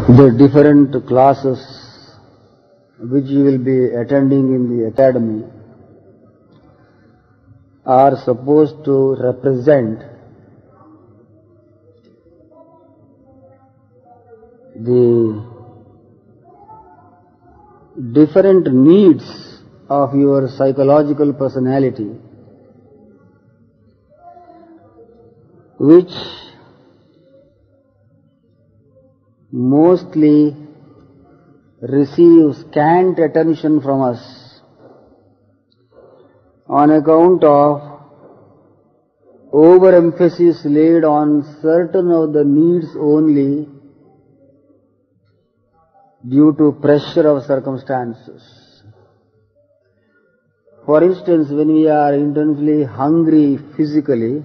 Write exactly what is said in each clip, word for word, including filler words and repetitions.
The different classes which you will be attending in the academy are supposed to represent the different needs of your psychological personality, which mostly receive scant attention from us on account of overemphasis laid on certain of the needs only due to pressure of circumstances. For instance, when we are intensely hungry physically,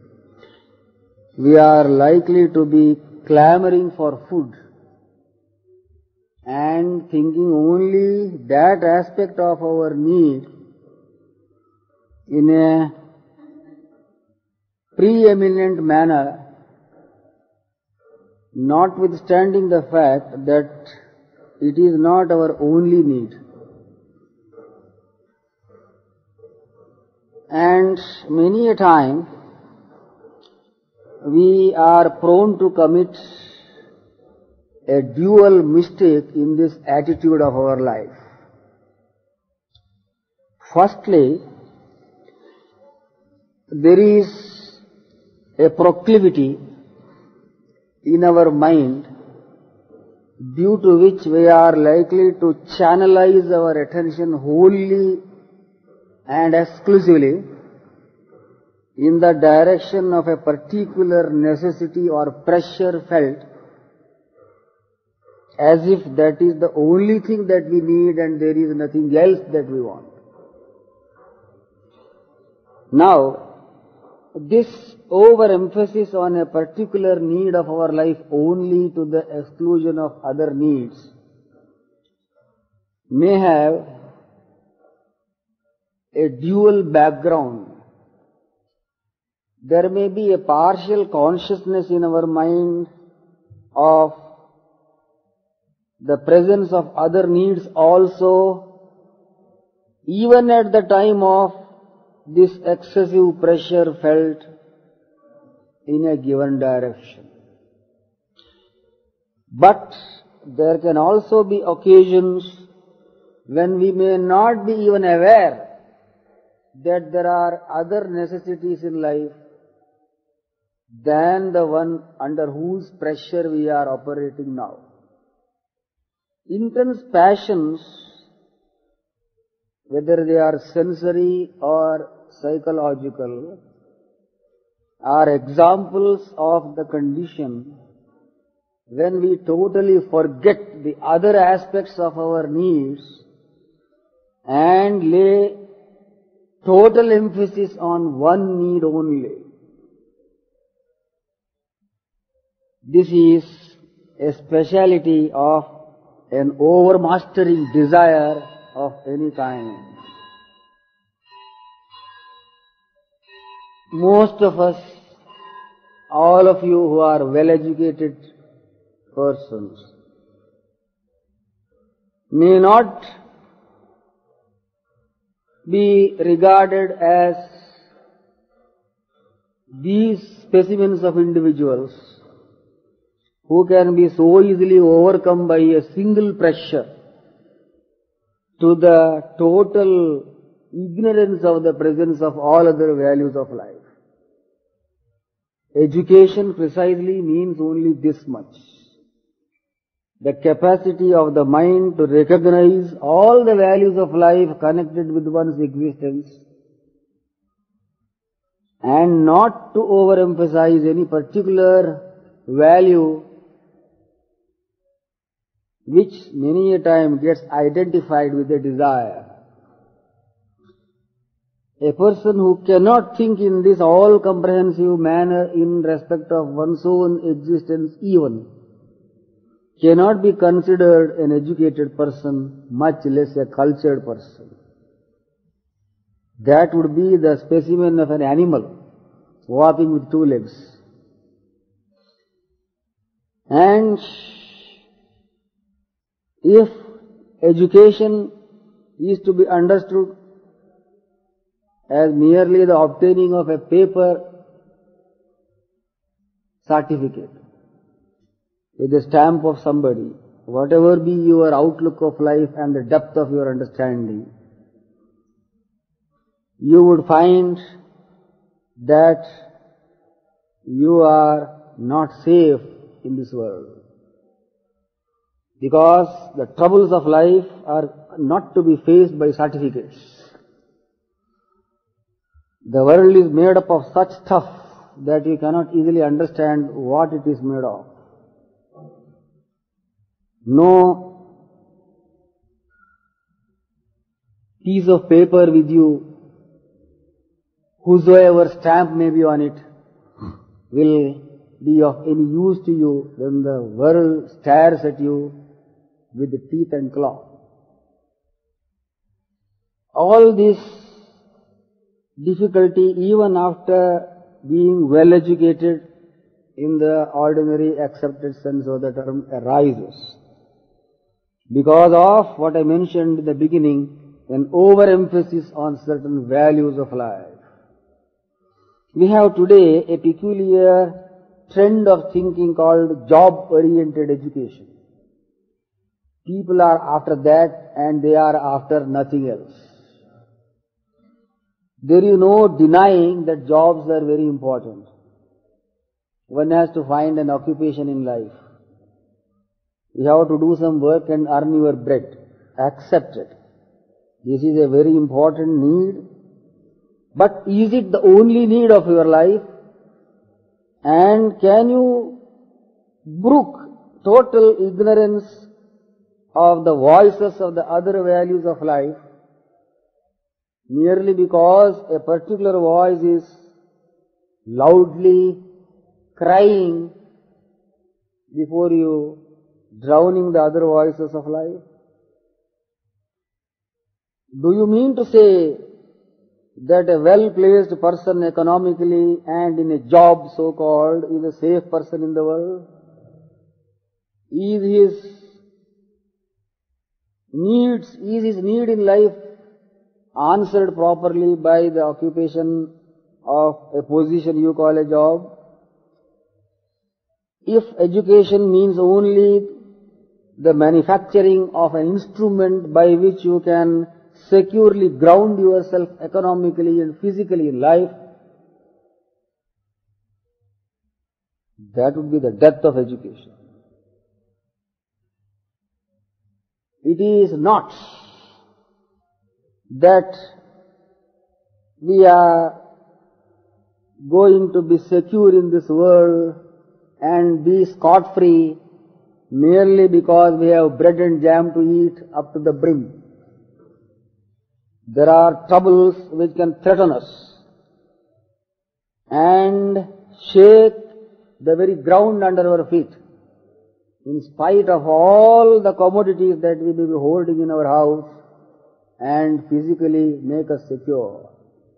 we are likely to be clamoring for food and thinking only that aspect of our need in a preeminent manner, notwithstanding the fact that it is not our only need. And many a time we are prone to commit a dual mistake in this attitude of our life. Firstly, there is a proclivity in our mind due to which we are likely to channelize our attention wholly and exclusively in the direction of a particular necessity or pressure felt, as if that is the only thing that we need and there is nothing else that we want. Now, this overemphasis on a particular need of our life only to the exclusion of other needs may have a dual background. There may be a partial consciousness in our mind of the presence of other needs also, even at the time of this excessive pressure felt in a given direction. But there can also be occasions when we may not be even aware that there are other necessities in life than the one under whose pressure we are operating now. Intense passions, whether they are sensory or psychological, are examples of the condition when we totally forget the other aspects of our needs and lay total emphasis on one need only. This is a speciality of an overmastering desire of any kind. Most of us, all of you who are well-educated persons, may not be regarded as these specimens of individuals who can be so easily overcome by a single pressure to the total ignorance of the presence of all other values of life. Education precisely means only this much: the capacity of the mind to recognize all the values of life connected with one's existence and not to overemphasize any particular value which many a time gets identified with a desire. A person who cannot think in this all-comprehensive manner in respect of one's own existence even cannot be considered an educated person, much less a cultured person. That would be the specimen of an animal walking with two legs. And If education is to be understood as merely the obtaining of a paper certificate with the stamp of somebody, whatever be your outlook of life and the depth of your understanding, you would find that you are not safe in this world. Because the troubles of life are not to be faced by certificates. The world is made up of such stuff that you cannot easily understand what it is made of. No piece of paper with you, whosoever stamp may be on it, will be of any use to you when the world stares at you with the teeth and claw. All this difficulty, even after being well educated in the ordinary accepted sense of the term, arises because of what I mentioned in the beginning, an overemphasis on certain values of life. We have today a peculiar trend of thinking called job-oriented education. People are after that and they are after nothing else. There is no denying that jobs are very important. One has to find an occupation in life. You have to do some work and earn your bread. Accept it. This is a very important need. But is it the only need of your life? And can you brook total ignorance of the voices of the other values of life merely because a particular voice is loudly crying before you, drowning the other voices of life? Do you mean to say that a well-placed person economically and in a job so-called is a safe person in the world? Is his needs, is his need in life answered properly by the occupation of a position you call a job? If education means only the manufacturing of an instrument by which you can securely ground yourself economically and physically in life, that would be the death of education. It is not that we are going to be secure in this world and be scot-free merely because we have bread and jam to eat up to the brim. There are troubles which can threaten us and shake the very ground under our feet, in spite of all the commodities that we may be holding in our house, and physically make us secure.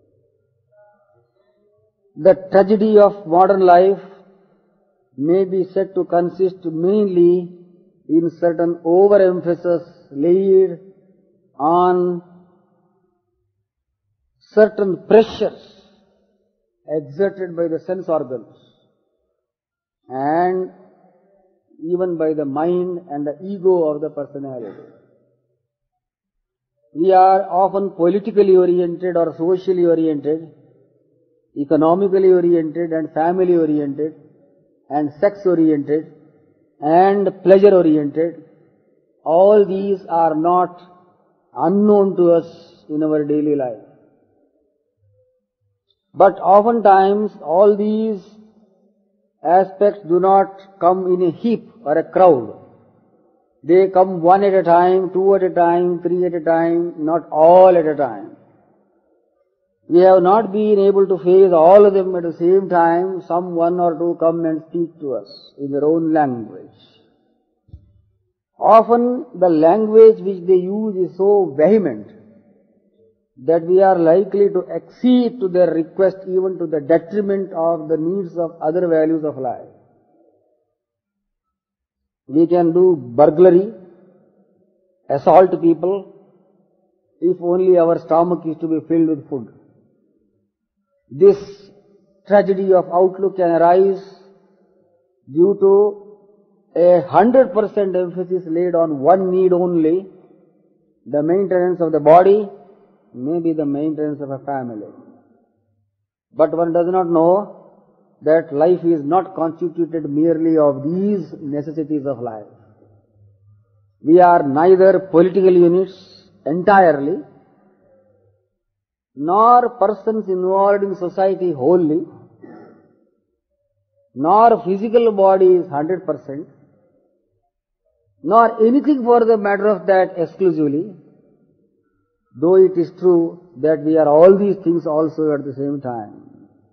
The tragedy of modern life may be said to consist mainly in certain overemphasis laid on certain pressures exerted by the sense organs and even by the mind and the ego of the personality. We are often politically oriented or socially oriented, economically oriented and family oriented and sex oriented and pleasure oriented. All these are not unknown to us in our daily life. But oftentimes all these aspects do not come in a heap or a crowd. They come one at a time, two at a time, three at a time, not all at a time. We have not been able to face all of them at the same time. Some one or two come and speak to us in their own language. Often the language which they use is so vehement that we are likely to accede to their request even to the detriment of the needs of other values of life. We can do burglary assault people if only our stomach is to be filled with food. This tragedy of outlook can arise due to a hundred percent emphasis laid on one need only, the maintenance of the body, maybe the maintenance of a family. But one does not know that life is not constituted merely of these necessities of life. We are neither political units entirely, nor persons involved in society wholly, nor physical bodies one hundred percent, nor anything for the matter of that exclusively, though it is true that we are all these things also at the same time.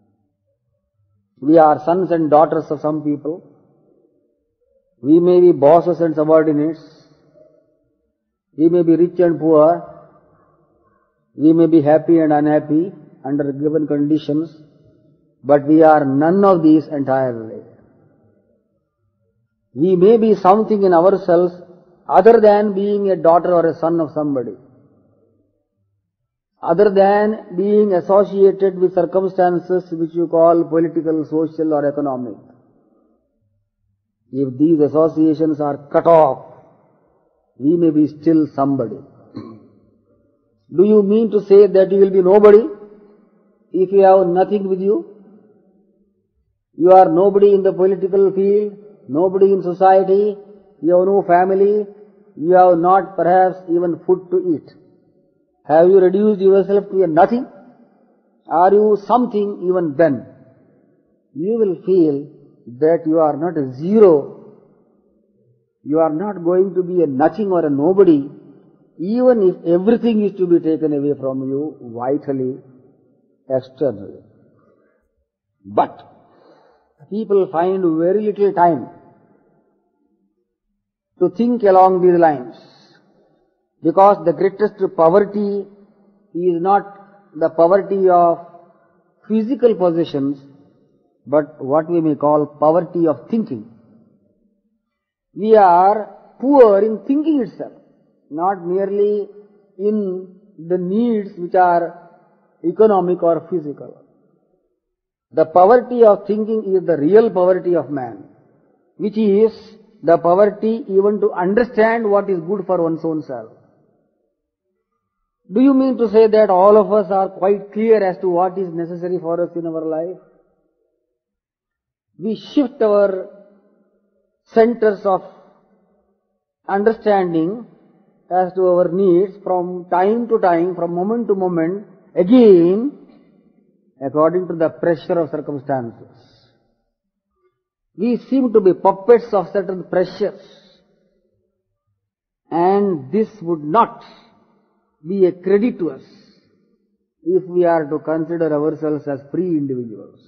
We are sons and daughters of some people. We may be bosses and subordinates. We may be rich and poor. We may be happy and unhappy under given conditions, but we are none of these entirely. We may be something in ourselves other than being a daughter or a son of somebody, other than being associated with circumstances which you call political, social or economic. If these associations are cut off, we may be still somebody. Do you mean to say that you will be nobody if you have nothing with you? You are nobody in the political field, nobody in society, you have no family, you have not perhaps even food to eat. Have you reduced yourself to a nothing? Are you something even then? You will feel that you are not a zero. You are not going to be a nothing or a nobody, even if everything is to be taken away from you vitally, externally. But people find very little time to think along these lines, because the greatest poverty is not the poverty of physical possessions, but what we may call poverty of thinking. We are poor in thinking itself, not merely in the needs which are economic or physical. The poverty of thinking is the real poverty of man, which is the poverty even to understand what is good for one's own self. Do you mean to say that all of us are quite clear as to what is necessary for us in our life? We shift our centers of understanding as to our needs from time to time, from moment to moment, again, according to the pressure of circumstances. We seem to be puppets of certain pressures, and this would not be a credit to us if we are to consider ourselves as free individuals.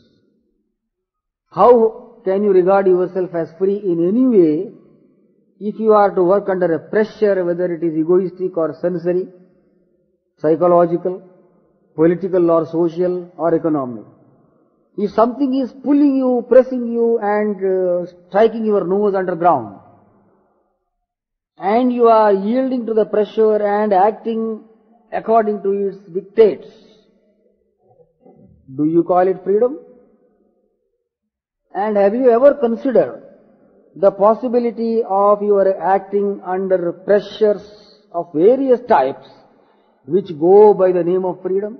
How can you regard yourself as free in any way if you are to work under a pressure, whether it is egoistic or sensory, psychological, political or social or economic? If something is pulling you, pressing you and uh, striking your nose underground, and you are yielding to the pressure and acting according to its dictates, do you call it freedom? And have you ever considered the possibility of your acting under pressures of various types which go by the name of freedom?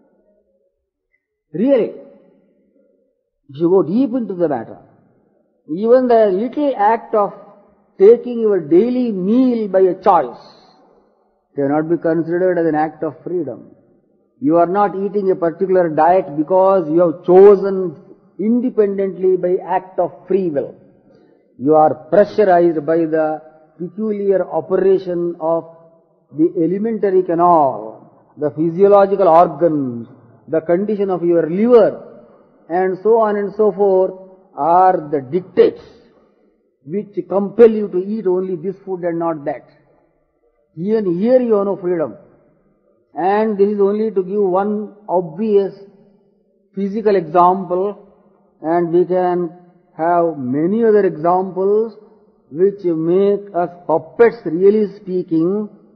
Really, if you go deep into the matter, even the little act of taking your daily meal by a choice cannot be considered as an act of freedom. You are not eating a particular diet because you have chosen independently by act of free will. You are pressurized by the peculiar operation of the alimentary canal, the physiological organs, the condition of your liver, and so on and so forth are the dictates which compel you to eat only this food and not that. Even here you have no freedom. And this is only to give one obvious physical example, and we can have many other examples which make us puppets, really speaking,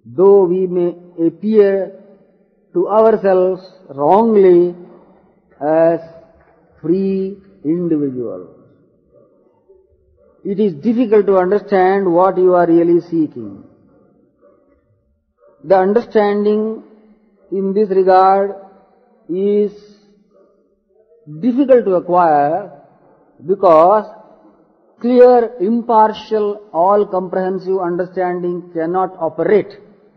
though we may appear to ourselves wrongly as free individuals. It is difficult to understand what you are really seeking. The understanding in this regard is difficult to acquire because clear, impartial, all-comprehensive understanding cannot operate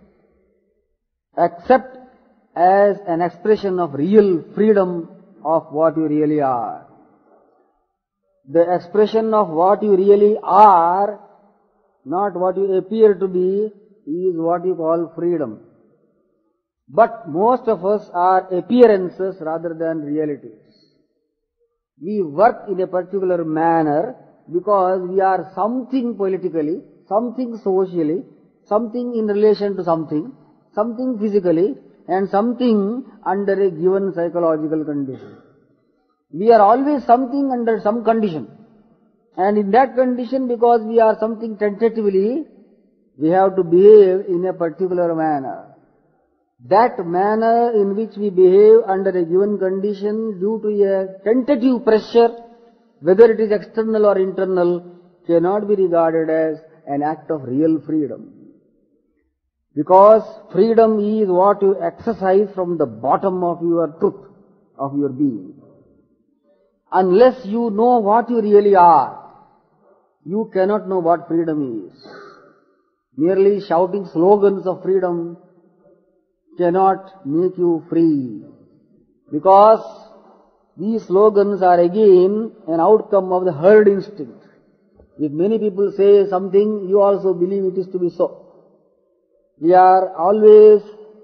except as an expression of real freedom of what you really are. The expression of what you really are, not what you appear to be, is what you call freedom. But most of us are appearances rather than realities. We work in a particular manner because we are something politically, something socially, something in relation to something, something physically, and something under a given psychological condition. We are always something under some condition. And in that condition, because we are something tentatively, we have to behave in a particular manner. That manner in which we behave under a given condition due to a tentative pressure, whether it is external or internal, cannot be regarded as an act of real freedom. Because freedom is what you exercise from the bottom of your truth, of your being. Unless you know what you really are, you cannot know what freedom is. Merely shouting slogans of freedom cannot make you free. Because these slogans are again an outcome of the herd instinct. If many people say something, you also believe it is to be so. We are always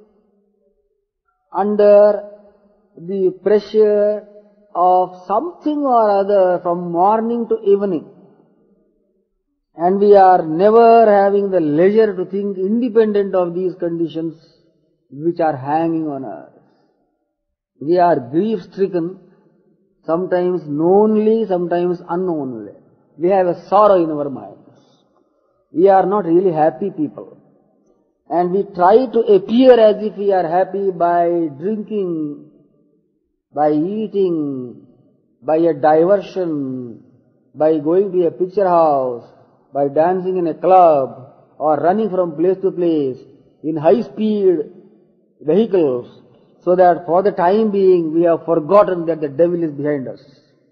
under the pressure of something or other from morning to evening. And we are never having the leisure to think independent of these conditions which are hanging on us. We are grief-stricken, sometimes knowingly, sometimes unknowingly. We have a sorrow in our minds. We are not really happy people. And we try to appear as if we are happy by drinking, by eating, by a diversion, by going to a picture house, by dancing in a club, or running from place to place in high-speed vehicles, so that for the time being we have forgotten that the devil is behind us.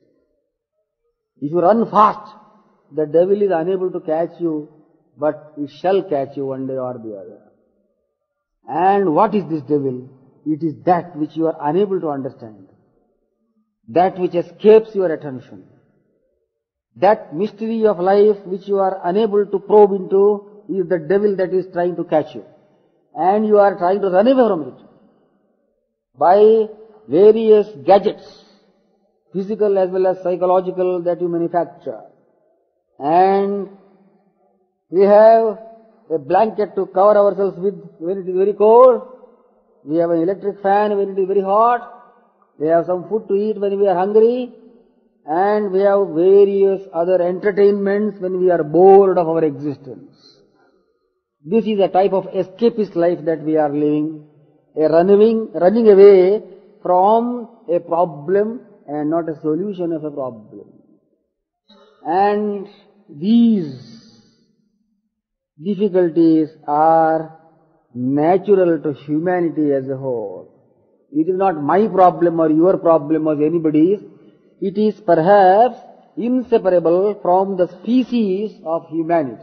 If you run fast, the devil is unable to catch you, but it shall catch you one day or the other. And what is this devil? It is that which you are unable to understand, that which escapes your attention, that mystery of life which you are unable to probe into is the devil that is trying to catch you. And you are trying to run away from it by various gadgets, physical as well as psychological, that you manufacture. And we have a blanket to cover ourselves with when it is very cold. We have an electric fan when it is very hot. We have some food to eat when we are hungry. And we have various other entertainments when we are bored of our existence. This is a type of escapist life that we are living, a running, running away from a problem and not a solution of a problem. And these difficulties are natural to humanity as a whole. It is not my problem or your problem or anybody's. It is perhaps inseparable from the species of humanity.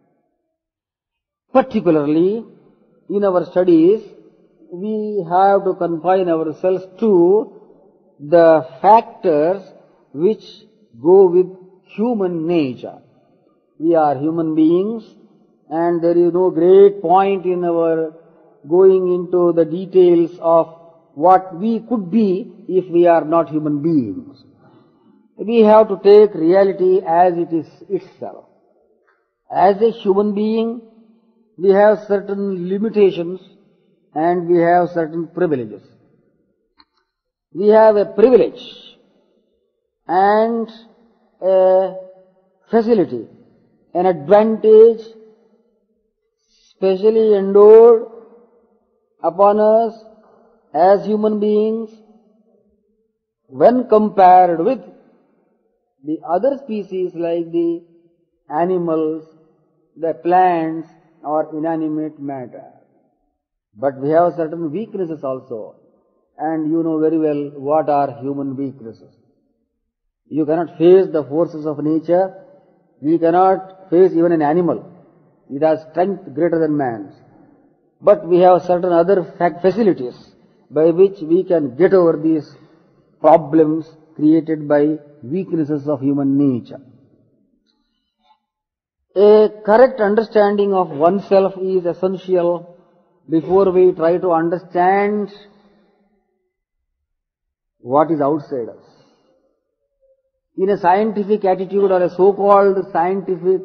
Particularly in our studies, we have to confine ourselves to the factors which go with human nature. We are human beings, and there is no great point in our going into the details of what we could be if we are not human beings. We have to take reality as it is itself. As a human being, we have certain limitations and we have certain privileges. We have a privilege and a facility, an advantage specially endowed upon us as human beings when compared with the other species like the animals, the plants or inanimate matter. But we have certain weaknesses also, and you know very well what are human weaknesses. You cannot face the forces of nature, we cannot face even an animal. It has strength greater than man's. But we have certain other facilities by which we can get over these problems created by weaknesses of human nature. A correct understanding of oneself is essential before we try to understand what is outside us. In a scientific attitude or a so-called scientific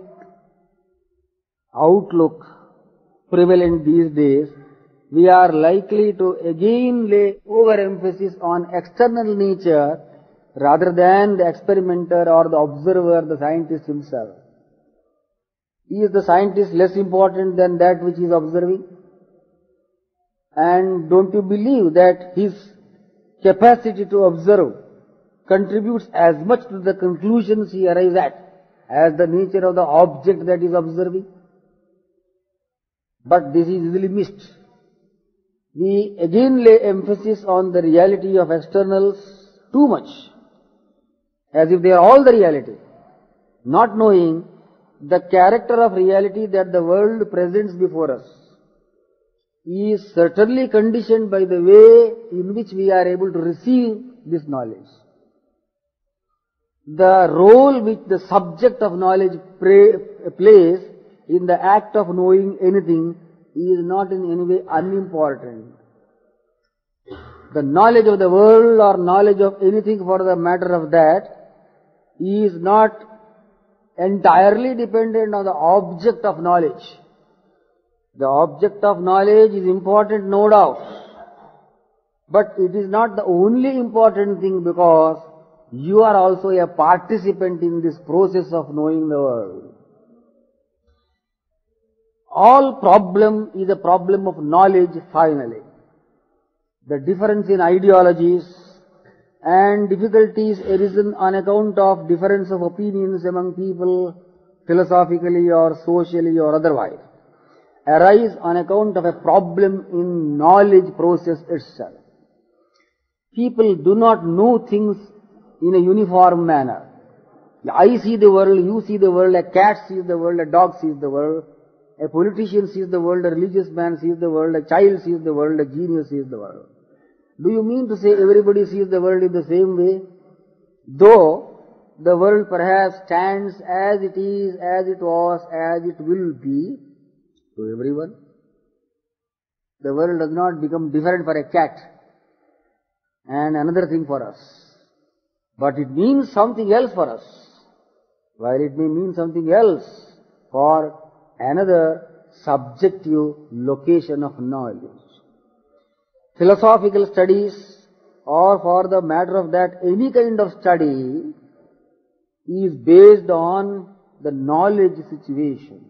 outlook prevalent these days, we are likely to again lay overemphasis on external nature rather than the experimenter or the observer, the scientist himself. Is the scientist less important than that which he is observing? And don't you believe that his capacity to observe contributes as much to the conclusions he arrives at as the nature of the object that he is observing? But this is easily missed. We again lay emphasis on the reality of externals too much, as if they are all the reality, not knowing the character of reality that the world presents before us is certainly conditioned by the way in which we are able to receive this knowledge. The role which the subject of knowledge plays in the act of knowing anything is not in any way unimportant. The knowledge of the world or knowledge of anything for the matter of that is not entirely dependent on the object of knowledge. The object of knowledge is important, no doubt, but it is not the only important thing, because you are also a participant in this process of knowing the world. All problem is a problem of knowledge finally. The difference in ideologies and difficulties arisen on account of difference of opinions among people, philosophically or socially or otherwise, arise on account of a problem in knowledge process itself. People do not know things in a uniform manner. I see the world, you see the world, a cat sees the world, a dog sees the world, a politician sees the world, a religious man sees the world, a child sees the world, a genius sees the world. Do you mean to say everybody sees the world in the same way? Though the world perhaps stands as it is, as it was, as it will be to everyone, the world does not become different for a cat and another thing for us. But it means something else for us, while it may mean something else for another subjective location of knowledge. Philosophical studies, or for the matter of that any kind of study, is based on the knowledge situation.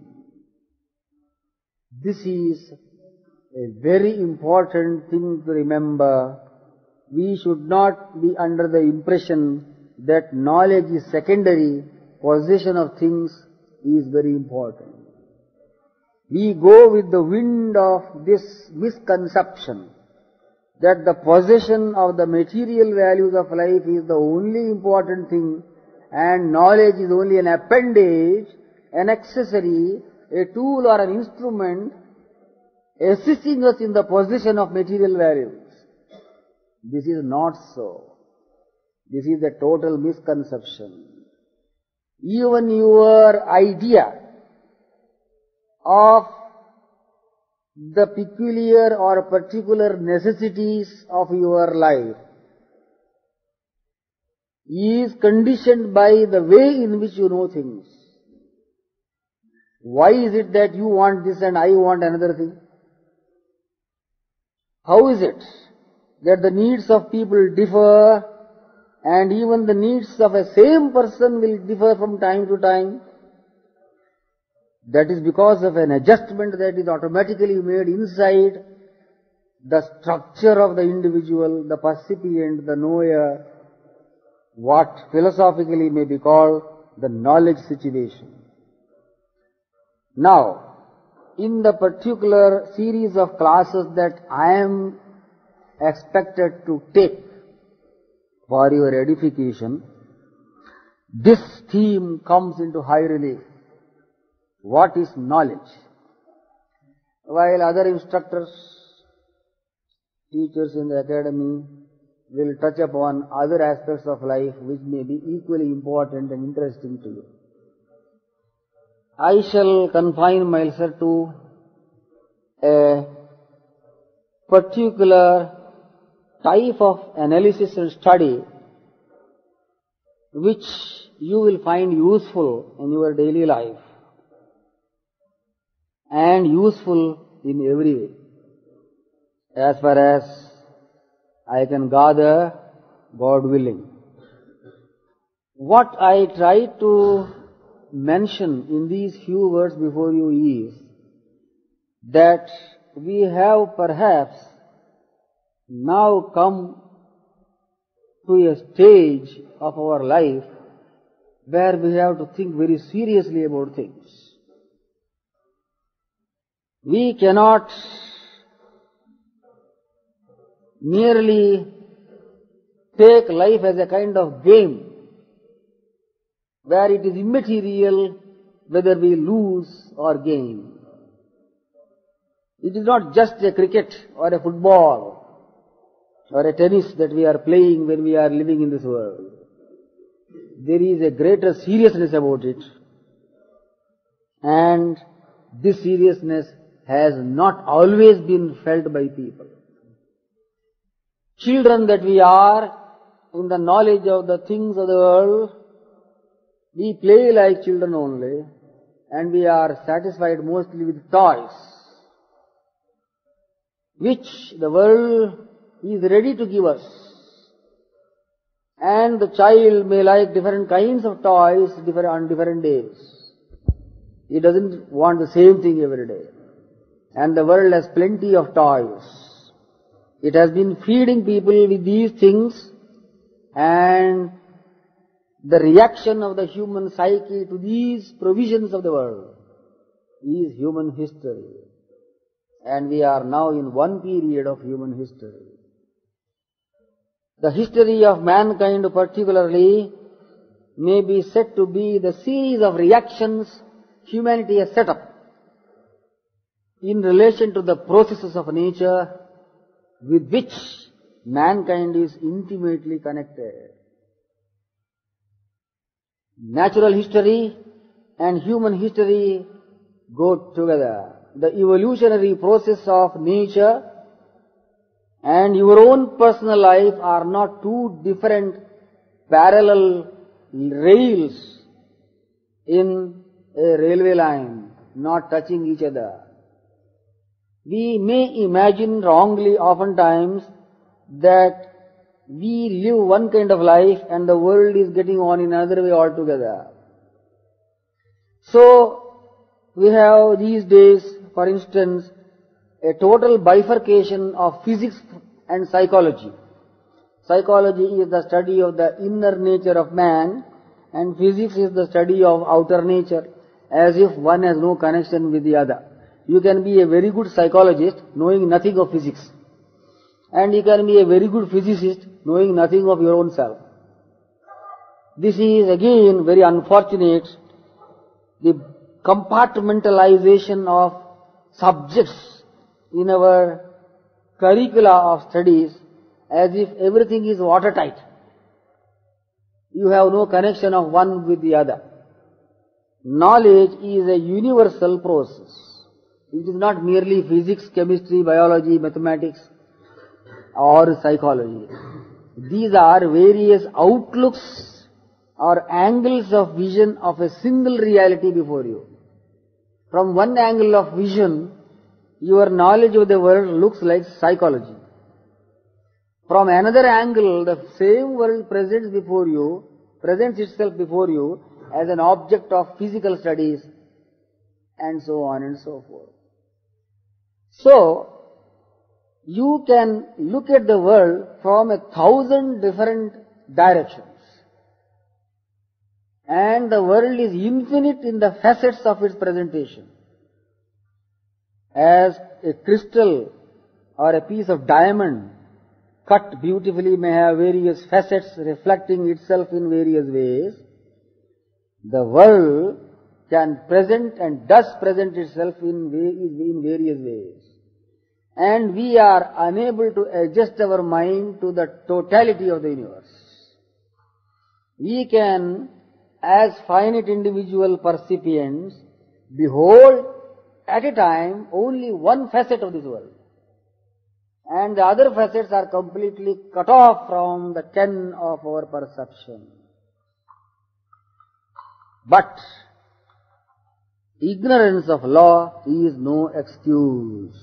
This is a very important thing to remember. We should not be under the impression that knowledge is secondary, possession of things is very important. We go with the wind of this misconception that the possession of the material values of life is the only important thing and knowledge is only an appendage, an accessory, a tool or an instrument assisting us in the possession of material values. This is not so. This is a total misconception. Even your idea of the peculiar or particular necessities of your life is conditioned by the way in which you know things. Why is it that you want this and I want another thing? How is it that the needs of people differ and even the needs of a same person will differ from time to time? That is because of an adjustment that is automatically made inside the structure of the individual, the percipient, the knower, what philosophically may be called the knowledge situation. Now, in the particular series of classes that I am expected to take for your edification, this theme comes into high relief. What is knowledge? While other instructors, teachers in the academy will touch upon other aspects of life which may be equally important and interesting to you, I shall confine myself to a particular type of analysis and study which you will find useful in your daily life and useful in every way. As far as I can gather, God willing. What I try to mention in these few words before you is that we have perhaps now come to a stage of our life where we have to think very seriously about things. We cannot merely take life as a kind of game where it is immaterial whether we lose or gain. It is not just a cricket or a football or a tennis that we are playing when we are living in this world. There is a greater seriousness about it, and this seriousness has not always been felt by people. Children that we are, in the knowledge of the things of the world, we play like children only, and we are satisfied mostly with toys, which the world is ready to give us. And the child may like different kinds of toys different on different days. He doesn't want the same thing every day. And the world has plenty of toys. It has been feeding people with these things, and the reaction of the human psyche to these provisions of the world is human history. And we are now in one period of human history. The history of mankind particularly may be said to be the series of reactions humanity has set up in relation to the processes of nature with which mankind is intimately connected. Natural history and human history go together. The evolutionary process of nature and your own personal life are not two different parallel rails in a railway line, not touching each other. We may imagine wrongly oftentimes that we live one kind of life and the world is getting on in another way altogether. So, we have these days, for instance, a total bifurcation of physics and psychology. Psychology is the study of the inner nature of man, and physics is the study of outer nature, as if one has no connection with the other. You can be a very good psychologist knowing nothing of physics, and you can be a very good physicist knowing nothing of your own self. This is again very unfortunate, the compartmentalization of subjects in our curricula of studies, as if everything is watertight. You have no connection of one with the other. Knowledge is a universal process. It is not merely physics, chemistry, biology, mathematics, or psychology. These are various outlooks or angles of vision of a single reality before you. From one angle of vision, your knowledge of the world looks like psychology. From another angle, the same world presents before you, presents itself before you as an object of physical studies, and so on and so forth. So, you can look at the world from a thousand different directions. And the world is infinite in the facets of its presentation. As a crystal or a piece of diamond cut beautifully may have various facets reflecting itself in various ways, the world can present and does present itself in, in various ways. And we are unable to adjust our mind to the totality of the universe. We can, as finite individual percipients, behold at a time only one facet of this world. And the other facets are completely cut off from the ken of our perception. But ignorance of law is no excuse.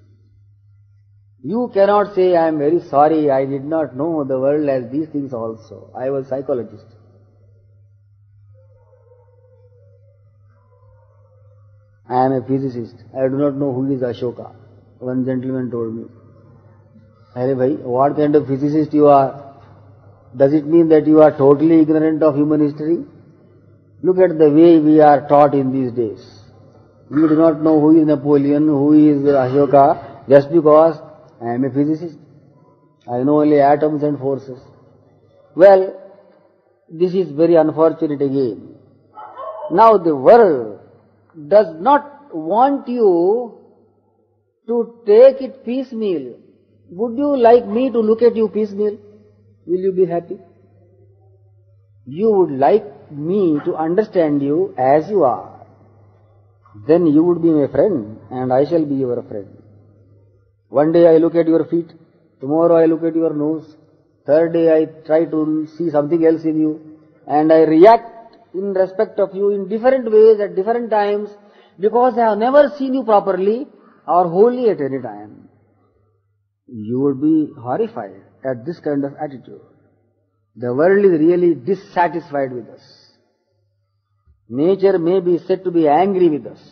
You cannot say, I am very sorry, I did not know the world has these things also. I was a psychologist. I am a physicist. I do not know who is Ashoka. One gentleman told me. Arey bhai, what kind of physicist you are? Does it mean that you are totally ignorant of human history? Look at the way we are taught in these days. We do not know who is Napoleon, who is Ashoka, just because I am a physicist. I know only atoms and forces. Well, this is very unfortunate again. Now the world does not want you to take it piecemeal. Would you like me to look at you piecemeal? Will you be happy? You would like me to understand you as you are. Then you would be my friend and I shall be your friend. One day I look at your feet, tomorrow I look at your nose, third day I try to see something else in you, and I react in respect of you in different ways at different times because I have never seen you properly or wholly at any time. You would be horrified at this kind of attitude. The world is really dissatisfied with us. Nature may be said to be angry with us.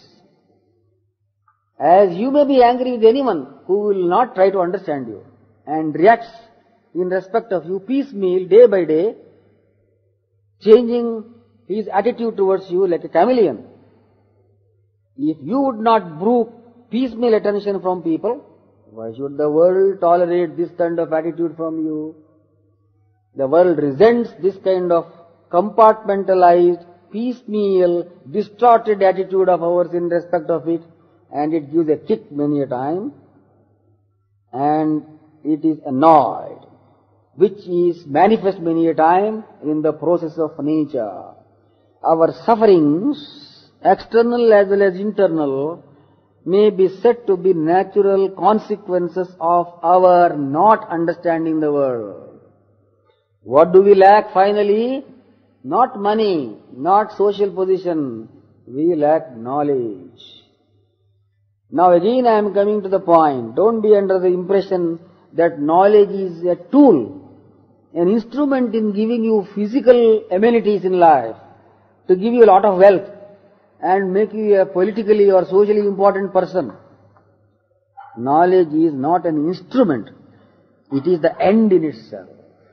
As you may be angry with anyone who will not try to understand you and reacts in respect of you piecemeal, day by day, changing his attitude towards you like a chameleon. If you would not brew piecemeal attention from people, why should the world tolerate this kind of attitude from you? The world resents this kind of compartmentalized, piecemeal, distorted attitude of ours in respect of it, and it gives a kick many a time, and it is annoyed, which is manifest many a time in the process of nature. Our sufferings, external as well as internal, may be said to be natural consequences of our not understanding the world. What do we lack finally? Not money, not social position. We lack knowledge. Now again I am coming to the point. Don't be under the impression that knowledge is a tool, an instrument in giving you physical amenities in life, to give you a lot of wealth and make you a politically or socially important person. Knowledge is not an instrument. It is the end in itself.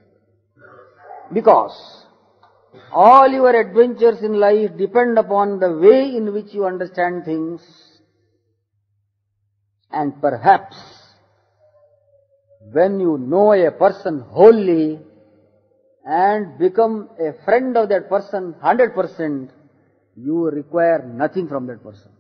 Because all your adventures in life depend upon the way in which you understand things, and perhaps when you know a person wholly and become a friend of that person one hundred percent, you require nothing from that person.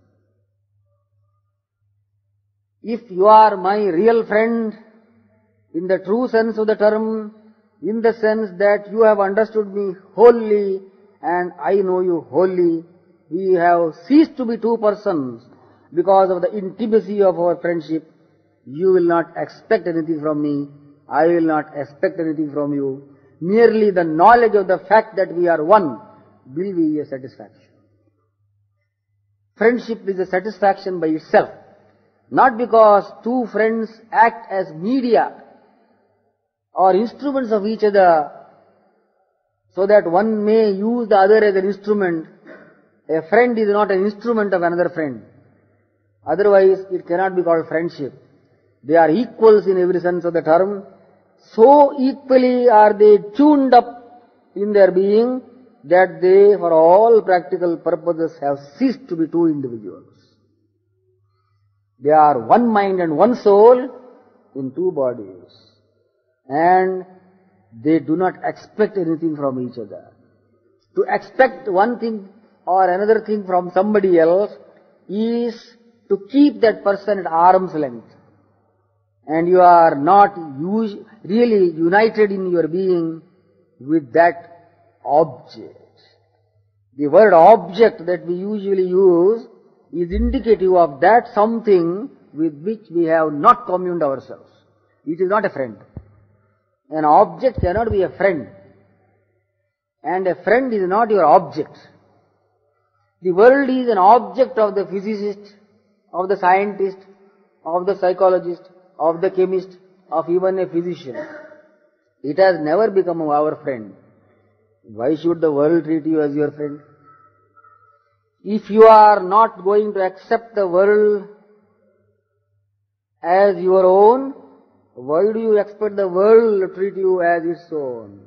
If you are my real friend in the true sense of the term, in the sense that you have understood me wholly and I know you wholly, we have ceased to be two persons because of the intimacy of our friendship. You will not expect anything from me, I will not expect anything from you. Merely the knowledge of the fact that we are one will be a satisfaction. Friendship is a satisfaction by itself, not because two friends act as media or instruments of each other so that one may use the other as an instrument A friend is not an instrument of another friend. Otherwise, it cannot be called friendship. They are equals in every sense of the term. So equally are they tuned up in their being that they, for all practical purposes, have ceased to be two individuals. They are one mind and one soul in two bodies. And they do not expect anything from each other. To expect one thing or another thing from somebody else is to keep that person at arm's length. And you are not us- really united in your being with that object. The word object that we usually use is indicative of that something with which we have not communed ourselves. It is not a friend. An object cannot be a friend. And a friend is not your object. The world is an object of the physicist, of the scientist, of the psychologist, of the chemist, of even a physician. It has never become our friend. Why should the world treat you as your friend? If you are not going to accept the world as your own, why do you expect the world to treat you as its own?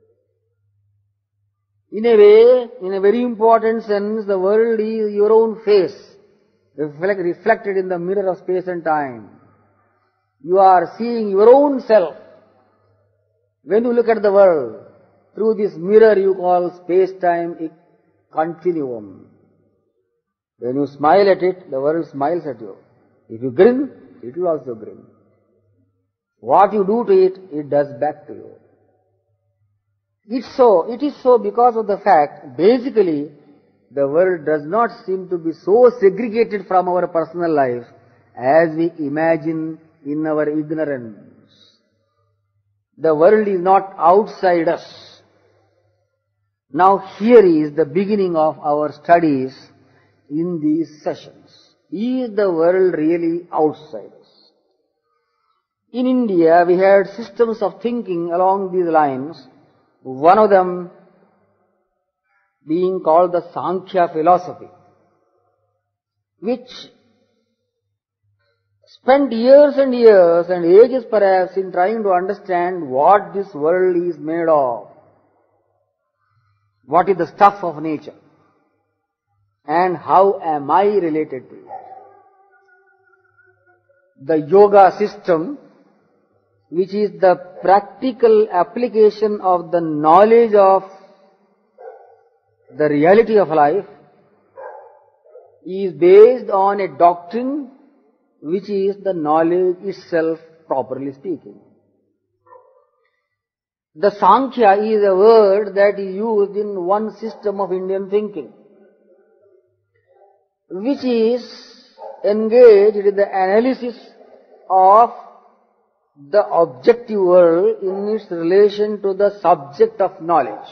In a way, in a very important sense, the world is your own face, reflect, reflected in the mirror of space and time. You are seeing your own self. When you look at the world, through this mirror you call space-time continuum. When you smile at it, the world smiles at you. If you grin, it will also grin. What you do to it, it does back to you. It's so, it is so because of the fact, basically, the world does not seem to be so segregated from our personal life as we imagine in our ignorance. The world is not outside us. Now here is the beginning of our studies in these sessions. Is the world really outside us? In India, we had systems of thinking along these lines, one of them being called the Sankhya philosophy, which spent years and years and ages perhaps in trying to understand what this world is made of, what is the stuff of nature, and how am I related to it. The yoga system, which is the practical application of the knowledge of the reality of life, is based on a doctrine which is the knowledge itself, properly speaking. The Sankhya is a word that is used in one system of Indian thinking, which is engaged in the analysis of the objective world in its relation to the subject of knowledge.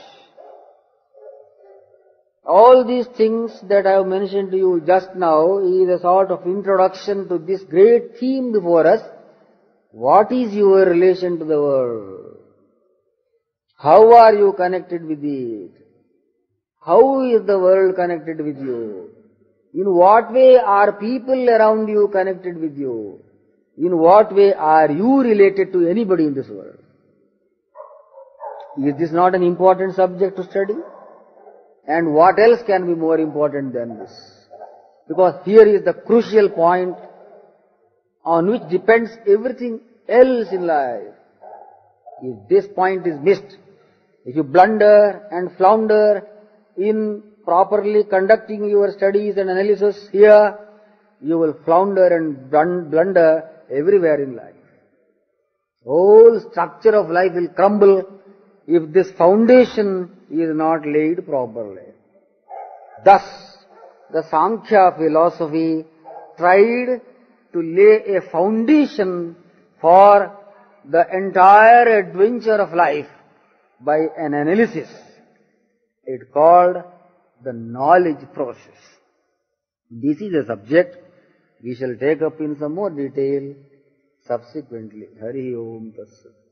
All these things that I have mentioned to you just now is a sort of introduction to this great theme before us. What is your relation to the world? How are you connected with it? How is the world connected with you? In what way are people around you connected with you? In what way are you related to anybody in this world? Is this not an important subject to study? And what else can be more important than this? Because here is the crucial point on which depends everything else in life. If this point is missed, if you blunder and flounder in properly conducting your studies and analysis here, you will flounder and blunder everywhere in life. Whole structure of life will crumble if this foundation is not laid properly. Thus, the Sankhya philosophy tried to lay a foundation for the entire adventure of life by an analysis. It called the knowledge process. This is a subject we shall take up in some more detail subsequently. Hari Om Tat Sat.